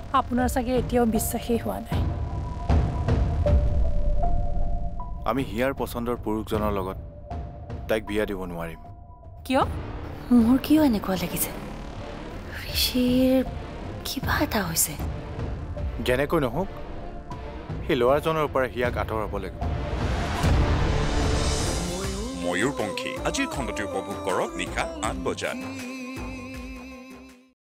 আপোনাৰ চাগে এতিয়াও বিশ্বাসেই হোৱা নাই। আমি হিয়াৰ পছন্দৰ পুৰুষজনৰ লগত তাইক বিয়া দিব নোৱাৰিম। কিয়? মোৰ কিয় এনেকুৱা লাগিছে ঋষিৰ কিবা এটা হৈছে। যেনেকৈ নহওক সেই ল'ৰাজনৰ পৰা হিয়াক আঁতৰাব লাগিব। ময়ূৰপংখী আজিৰ খণ্ডটি উপভোগ কৰক নিশা ৮ বজাত।